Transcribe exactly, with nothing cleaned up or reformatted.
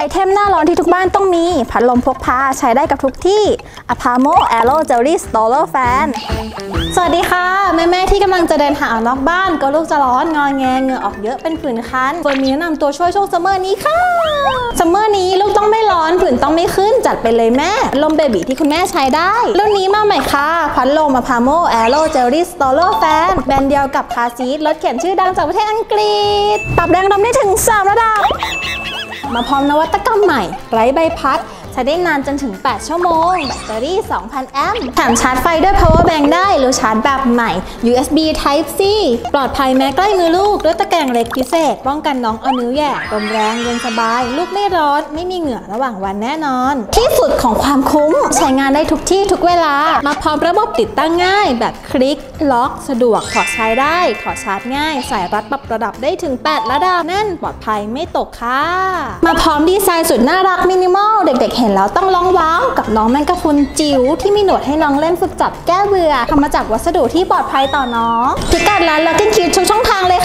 ไอเทมหน้าร้อนที่ทุกบ้านต้องมีพัดลมพกพาใช้ได้กับทุกที่ Apamo Aero Jelly Stoller Fan สวัสดีค่ะแม่ๆที่กำลังจะเดินทางออกนอกบ้านก็ลูกจะร้อนงอแงเหงื่อออกเยอะเป็นผื่นคันเฟิร์นมีแนะนำตัวช่วยช่วงซัมเมอร์นี้ค่ะซัมเมอร์นี้ลูกต้องไม่ร้อนผื่นต้องไม่ขึ้นจัดไปเลยแม่ลมเบบีที่คุณแม่ใช้ได้รุ่นนี้มาใหม่ค่ะพัดลม Apamo Aero Jelly Stoller Fan แบรนด์เดียวกับคาซีทรถเข็นชื่อดังจากประเทศอังกฤษปรับแรงลมได้ถึงสามระดับมาพร้อมนวัตกรรมใหม่ไร้ใบพัดใช้ได้นานจนถึงแปดชั่วโมงแบตเตอรี่ สองพัน แอมป์แถมชาร์จไฟด้วย power bank ได้หรือชาร์จแบบใหม่ ยู เอส บี Type C ปลอดภัยแม้ใกล้มือลูกด้วยตะแกรงเหล็กพิเศษป้องกันน้องเอานิ้วแหย่ลมแรงเย็นสบายลูกไม่ร้อนไม่มีเหงื่อระหว่างวันแน่นอนที่สุดของความคุ้มใช้งานได้ทุกที่ทุกเวลามาพร้อมระบบติดตั้งง่ายแบบคลิกล็อกสะดวกถอดใช้ได้ถอดชาร์จง่ายสายรัดปรับระดับได้ถึงแปดระดับแน่นปลอดภัยไม่ตกค่ะมาพร้อมดีไซน์สุดน่ารักมินิมอลเด็กๆเห็นแล้วต้องร้องว้าวกับน้องแมงกะพรุนจิ๋วที่มีหนวดให้น้องเล่นฝึกจับแก้เบื่อทำมาจากวัสดุที่ปลอดภัยต่อน้องพิกัดร้าน Lock and Key ทุกช่องทางเลย